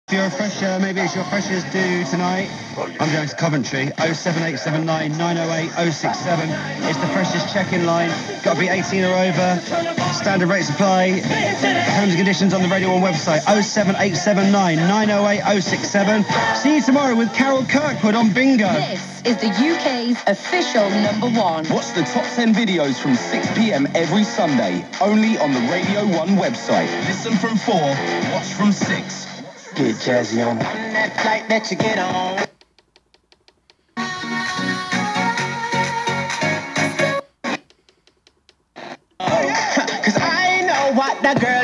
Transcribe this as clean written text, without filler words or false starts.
If you're a fresher, maybe it's your freshers due tonight. I'm going to Coventry, 07879 908 067. It's the freshers check-in line. Got to be 18 or over. Standard rates apply. Terms and conditions on the Radio 1 website, 07879 908 067. See you tomorrow with Carol Kirkwood on Bingo. This is the UK's official #1. Watch the top 10 videos from 6 p.m. every Sunday, only on the Radio 1 website. Listen from 4, watch from 6. Get jazzy on that flight that you get on. Cause I know what the girl